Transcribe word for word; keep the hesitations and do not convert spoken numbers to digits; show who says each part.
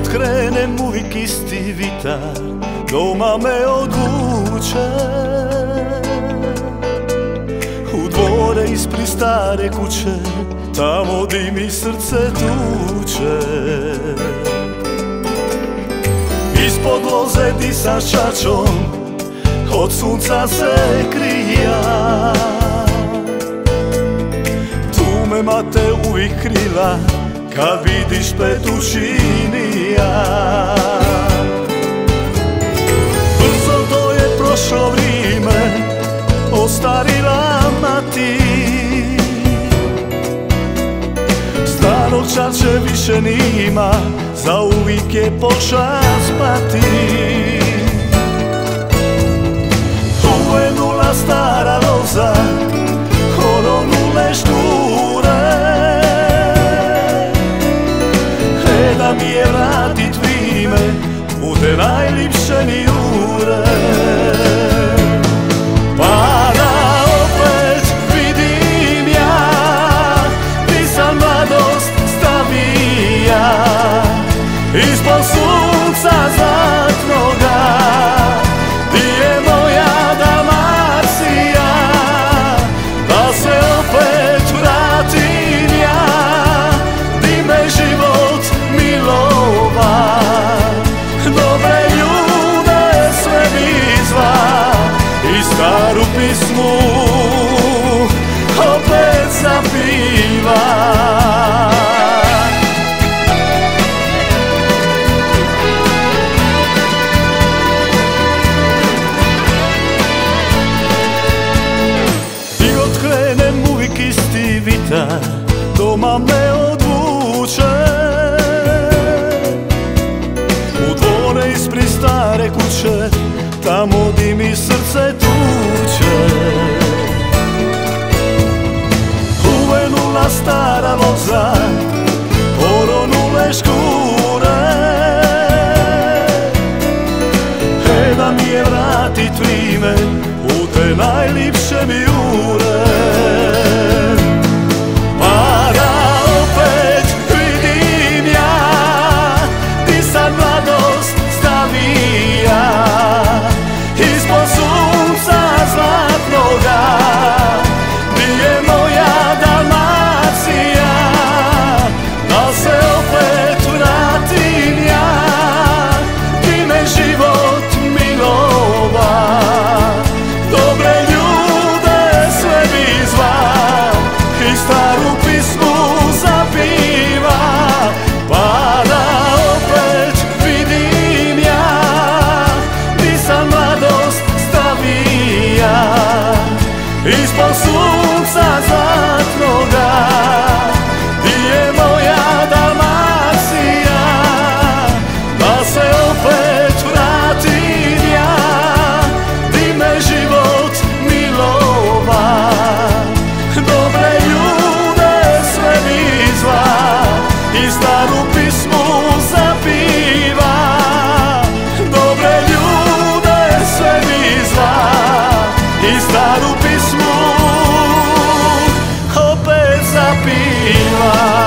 Speaker 1: god krenem uvijek isti vitar doma me odvuče u dvore ispred stare kuće, tamo di mi srce tuče. Ispod loze di sa šačom od sunca se krija, tu me mate uvijek kriva kad vidiš petušinija. Brzo to je prošlo vrime, ostarila mati, starog čače više nima, zauvijek je pošla spati. Uvenula stara loza, oronule šture, e da mi je vratit vrime u te najljepše njure. Pa da opet vidim ja, di sam mladost stavija, ispod sunca zlatnoga, di je moja Dalmacija, da se opet vratim ja, di me život milova. Dobre ljude sve mi zva i staru pismu opet zapiva. Isti vitar doma me odvuče u dvore ispred stare kuće, tamo di mi srce tuče. Uvenula stara loza, oronule škure, e da mi je vratit vrime u te najljepše njure. Ispod sunca zlatnoga, di je moja Dalmacija, da se opet vratim ja, di me život milova. Dobre ljude sve mi zva i staru pismu zapiva. Dobre ljude sve mi zva i staru pismu opet zapiva.